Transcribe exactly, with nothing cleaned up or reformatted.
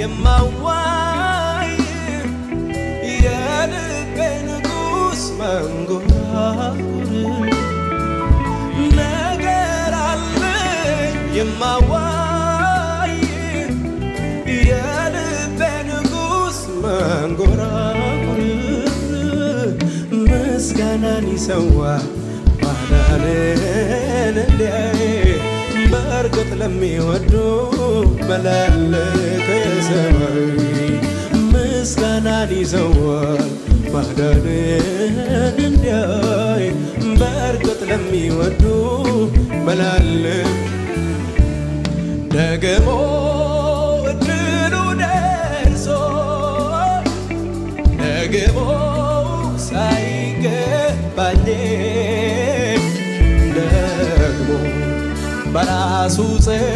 የማዋይ የልቤ ንጉስ መንጎራጉር ነገር አለኝ የማዋይ የልቤ ንጉስ መንጎራጉር ምስጋናን ይሰዋ ማዳንን እንዲያይ በርግጥ ለሚወዱ መላለከ ሰማይ ምስጋናን ይሰዋል ማዳንን እንዲያይ በርግጥ ለሚወዱ መላለከ ደግሞ እድሉ ደርሶ ደግሞ ሳይገባኝ ደግሞ በራሱ